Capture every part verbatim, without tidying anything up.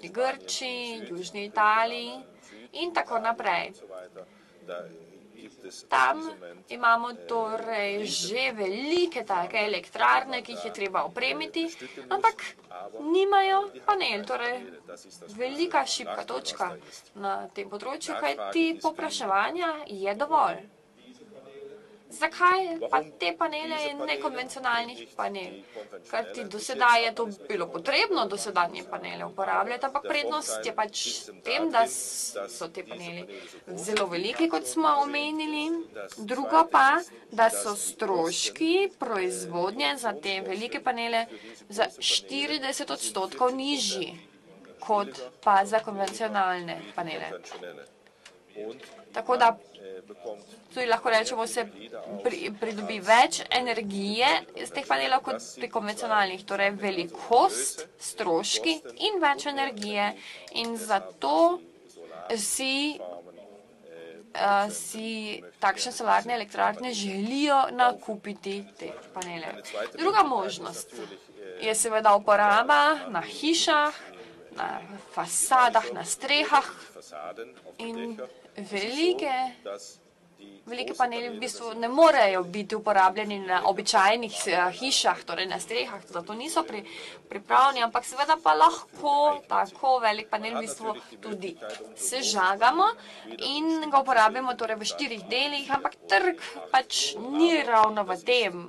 Severni Grčiji, Južni Italiji in tako naprej. Tam imamo torej že velike take elektrarne, ki jih je treba opremiti, ampak nimajo panel, torej velika šibka točka na tem področju, kajti povpraševanja je dovolj. Zakaj pa te panele in nekonvencionalnih panel? Kajti do sedaj je to bilo potrebno, dosedanje panele uporabljati, ampak prednost je pač tem, da so te paneli zelo veliki, kot smo omenili. Drugo pa, da so stroški proizvodnje za te velike panele za štirideset odstotkov nižji, kot pa za konvencionalne panele. Tako da tudi lahko rečemo, se pridobi več energije iz teh panelov kot pri konvencionalnih, torej velikost, stroški in več energije. In zato si, si takšne solarne elektrarne želijo nakupiti te panele. Druga možnost je seveda uporaba na hišah, na fasadah, na strehah in velike Velike paneli v bistvu ne morejo biti uporabljeni na običajnih hišah, torej na strehah, zato niso pri, pripravljeni, ampak seveda pa lahko tako velik panel v bistvu tudi sežagamo in ga uporabimo torej v štirih delih, ampak trg pač ni ravno v tem.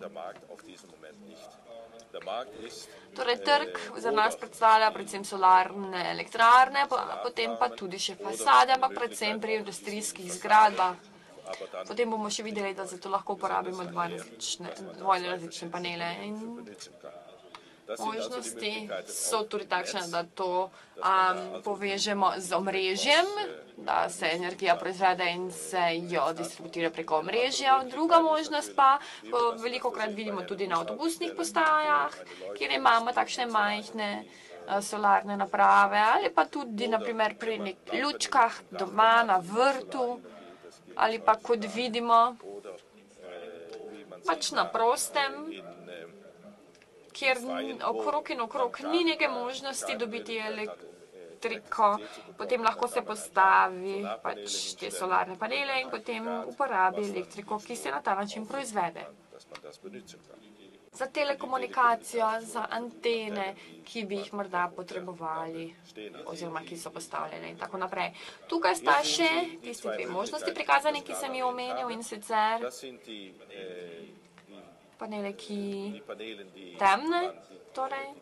Torej trg za nas predstavlja predvsem solarne elektrarne, potem pa tudi še fasade, ampak predvsem pri industrijskih zgradbah. Potem bomo še videli, da zato lahko uporabimo dvojne različne panele. In možnosti so tudi takšne, da to um, povežemo z omrežjem, da se energija proizvede in se jo distributira preko omrežja. Druga možnost pa, veliko krat vidimo tudi na avtobusnih postajah, kjer imamo takšne majhne uh, solarne naprave ali pa tudi naprimer pri nekih lučkah doma na vrtu, ali pa kot vidimo, pač na prostem, kjer okrog in okrog ni neke možnosti dobiti elektriko, potem lahko se postavi pač te solarne panele in potem uporabi elektriko, ki se na ta način proizvede. Za telekomunikacijo, za antene, ki bi jih morda potrebovali, oziroma ki so postavljene in tako naprej. Tukaj sta še tisti dve možnosti prikazani, ki sem jih omenil, in sicer panele, ki temne, torej,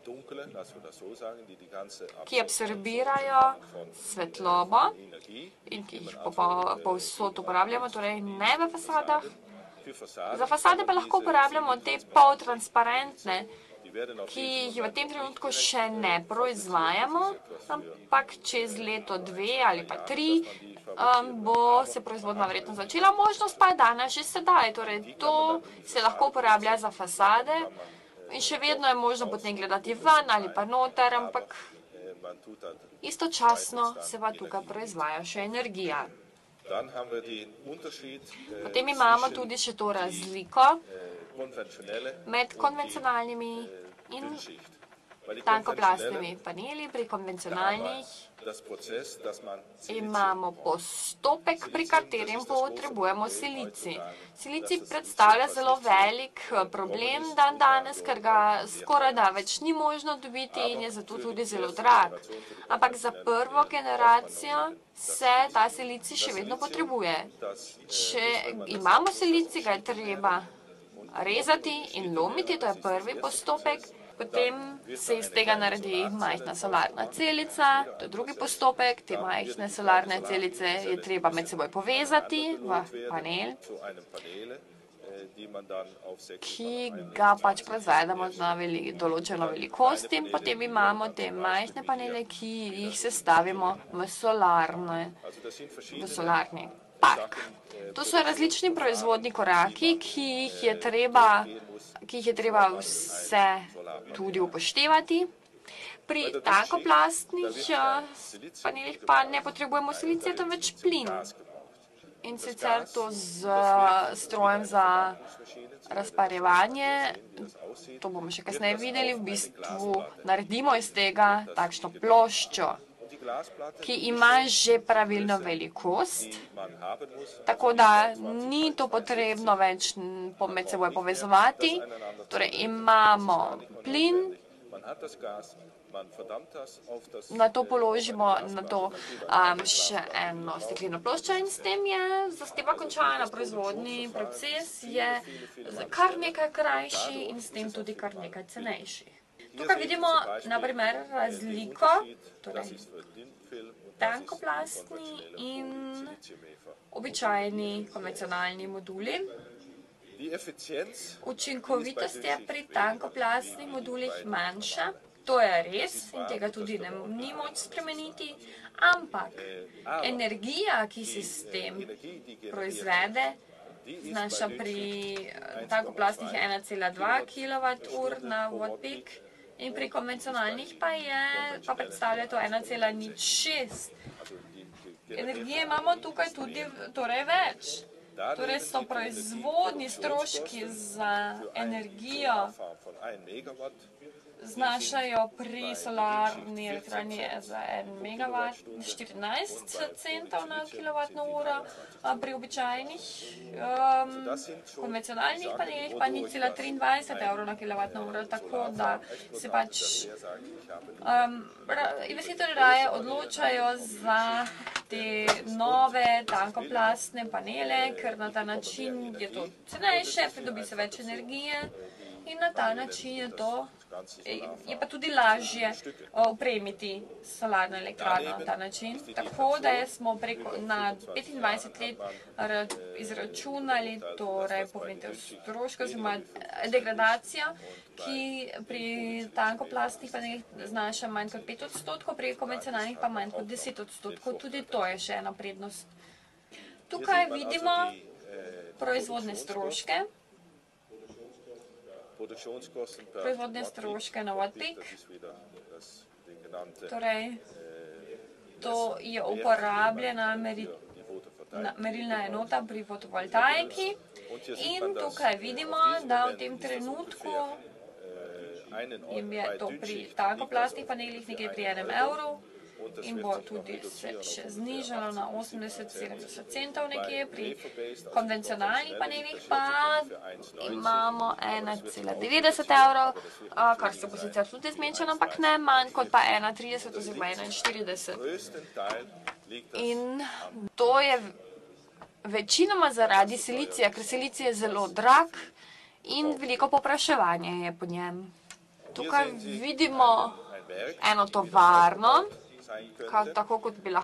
ki absorbirajo svetlobo in ki jih povsod uporabljamo, torej ne v fasadah. Za fasade pa lahko uporabljamo te poltransparentne, ki jih v tem trenutku še ne proizvajamo, ampak čez leto dve ali pa tri um, bo se proizvodnja verjetno začela. Možnost pa je danes že sedaj, torej to se lahko uporablja za fasade in še vedno je možno potem gledati ven ali pa noter, ampak istočasno se pa tukaj proizvaja še energija. Potem imamo tudi še to razliko med konvencionalnimi in tankoplastnimi paneli. Pri konvencionalnih imamo postopek, pri katerem potrebujemo silicij. Silicij predstavlja zelo velik problem dan danes, ker ga skoraj da več ni možno dobiti in je zato tudi zelo drag. Ampak za prvo generacijo se ta silicij še vedno potrebuje. Če imamo silicij, ga je treba rezati in lomiti, to je prvi postopek. Potem se iz tega naredi majhna solarna celica, to je drugi postopek. Te majhne solarne celice je treba med seboj povezati v panel, ki ga pač proizvedemo na veli, določeno velikost in potem imamo te majhne panele, ki jih sestavimo v, solarne, v solarni park. To so različni proizvodni koraki, ki jih je treba, ki jih je treba vse tudi upoštevati. Pri tankoplastnih panelih pa ne potrebujemo silicija, temveč plin. In sicer to z strojem za razparjevanje, to bomo še kasneje videli, v bistvu naredimo iz tega takšno ploščo. ki ima že pravilno velikost, tako da ni to potrebno več med seboj povezovati. Torej imamo plin, na to položimo na to um, še eno stekleno ploščo in s tem je zahteva končana. Proizvodni proces je kar nekaj krajši in s tem tudi kar nekaj cenejši. Tukaj vidimo na primer razliko, torej tankoplastni in običajni konvencionalni moduli. Učinkovitost je pri tankoplastnih modulih manjša. To je res in tega tudi ne, ni moč spremeniti, ampak energija, ki se s tem proizvede, znaša pri tankoplastnih ena cela dva kilovata ur na watt peak in pri konvencionalnih pa, je, pa predstavlja to ena cela nič šest. Energije imamo tukaj tudi torej več. Torej so proizvodni stroški za energijo znašajo pri solarni elektrarni za en megavat štirinajst centov na kilovatno uro, pri običajnih um, konvencionalnih panelih pa nič cela triindvajset evrov na kilovatno uro, tako da se pač um, investitorji raje odločajo za te nove tankoplastne panele, ker na ta način je to cenejše, pridobi se več energije in na ta način je to je pa tudi lažje opremiti solarno elektrarno na ta način. Tako da smo preko na petindvajset let izračunali torej povrnitev stroškov oziroma degradacijo, ki pri tankoplastnih panelih znaša manj kot pet odstotkov, pri konvencionalnih pa manj kot deset odstotkov. Tudi to je še ena prednost. Tukaj vidimo proizvodne stroške. Proizvodne stroške na watt peak. Torej, to je uporabljena merilna enota pri fotovoltaiki in tukaj vidimo, da v tem trenutku je to pri tankoplastnih panelih nekaj pri enem evru in bo tudi se še znižalo na osemdeset do sedemdeset centov nekje. Pri konvencionalnih panelih pa imamo ena cela devetdeset evrov, kar se bo sicer tudi zmenšalo, ampak ne manj kot pa ena cela trideset oziroma enainštirideset. In to je večinoma zaradi silicija, ker silicija je zelo drag in veliko povpraševanje je po njem. Tukaj vidimo eno tovarno, tako kot bi lahko